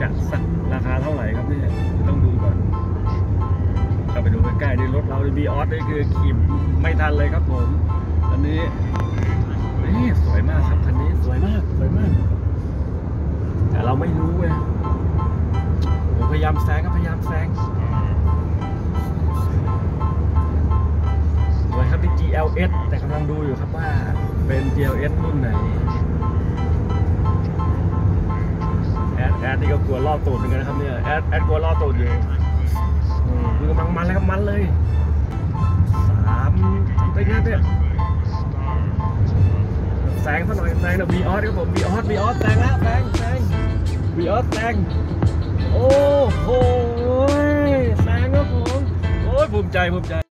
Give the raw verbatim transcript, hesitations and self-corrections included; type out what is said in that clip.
ะสักราคาเท่าไหร่ครับเนี่ยต้องดูก่อนเข้าไปดูใกล้ๆในรถเราบีออสนี่คือขี่ไม่ทันเลยครับผมอันนี้นี่สวยมากครับคันนี้สวยมากสวยมากแต่เราไม่รู้ไงผมพยายามแซงก็พยายามแซงสวยครับที่ จี แอล เอส แต่กำลังดูอยู่ครับว่าเป็น จี แอล เอส รุ่นไหนแอดแอดนี่ก็กลัวล่อตูดเหมือนกันนะครับเนี่ยแอดแอดกลัวล่อตูดอยู่คือกำลังมันเลยครับมันเลยสามไปงั้นเนี่ยแซงซะหน่อยแซงนะวีออสครับผมวีออสวีออสแซงแล้วแซงแซงวีออสแซงโอ้โหแซงครับผมโอ้ยภูมิใจภูมิใจ